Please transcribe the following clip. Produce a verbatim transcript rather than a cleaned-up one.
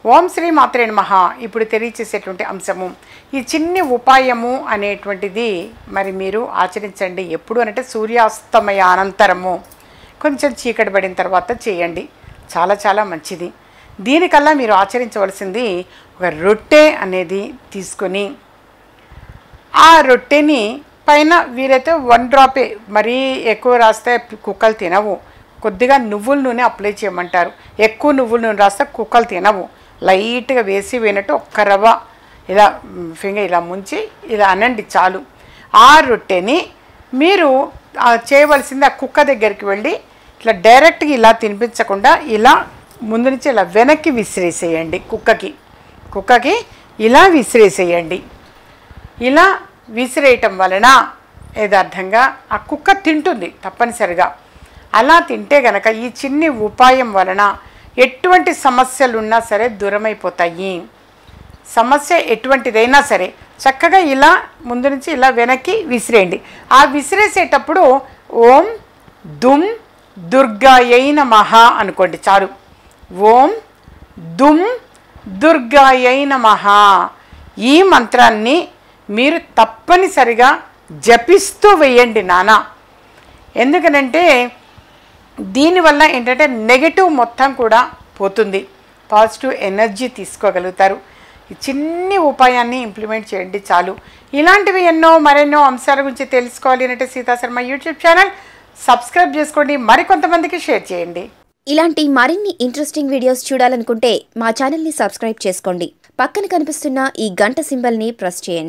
ఓం శ్రీ మాత్రే నమః. ఇప్పుడు తెలియచేసేటువంటి అంశము ఈ చిన్ని ఉపాయము అనేటువంటిది మరి మీరు ఆచరించండి. ఎప్పుడు అంటే సూర్యాస్తమయ అనంతరము కొంచెం చీకటి పడిన తర్వాత చేయండి. చాలా చాలా మంచిది. దీనికల్లా మీరు ఆచరించవలసింది ఒక రొట్టె అనేది తీసుకొని ఆ రొట్టెని పైన వీలైతే వన్ డ్రాపే, మరీ ఎక్కువ రాస్తే కుక్కలు తినవు. కొద్దిగా నువ్వుల నూనె అప్లై చేయమంటారు. ఎక్కువ నువ్వుల నూనె రాస్తే కుక్కలు తినవు. లైట్గా వేసి వేయనట్టు ఒక్క రవ్వ ఇలా ఫింగర్ ఇలా ముంచి ఇలా అనండి చాలు. ఆ రొట్టెని మీరు చేయవలసింది ఆ కుక్క దగ్గరికి వెళ్ళి ఇట్లా డైరెక్ట్గా ఇలా తినిపించకుండా ఇలా ముందు నుంచి ఇలా వెనక్కి విసిరేసేయండి. కుక్కకి కుక్కకి ఇలా విసిరేసేయండి. ఇలా విసిరేయటం వలన యథార్థంగా ఆ కుక్క తింటుంది తప్పనిసరిగా. అలా తింటే గనక ఈ చిన్ని ఉపాయం వలన ఎటువంటి సమస్యలున్నా సరే దూరమైపోతాయి. సమస్య ఎటువంటిదైనా సరే చక్కగా ఇలా ముందు నుంచి ఇలా వెనక్కి విసిరేయండి. ఆ విసిరేసేటప్పుడు ఓం దుమ్ దుర్గాయై నమః అనుకోండి చాలు. ఓం దుమ్ దుర్గాయై నమః ఈ మంత్రాన్ని మీరు తప్పనిసరిగా జపిస్తూ వేయండి నాన్న. ఎందుకనంటే దీనివల్ల ఏంటంటే నెగటివ్ మొత్తం కూడా పోతుంది, పాజిటివ్ ఎనర్జీ తీసుకోగలుగుతారు. ఈ చిన్ని ఉపాయాన్ని ఇంప్లిమెంట్ చేయండి చాలు. ఇలాంటివి ఎన్నో మరెన్నో అంశాల గురించి తెలుసుకోవాలి అంటే Sita Sharma YouTube channel subscribe చేసుకోండి, మరికొంతమందికి షేర్ చేయండి. ఇలాంటి మరిన్ని ఇంట్రెస్టింగ్ వీడియోస్ చూడాలనుకుంటే మా ఛానల్ని సబ్స్క్రైబ్ చేసుకోండి. పక్కన కనిపిస్తున్న ఈ గంట సింబల్ని ప్రెస్ చేయండి.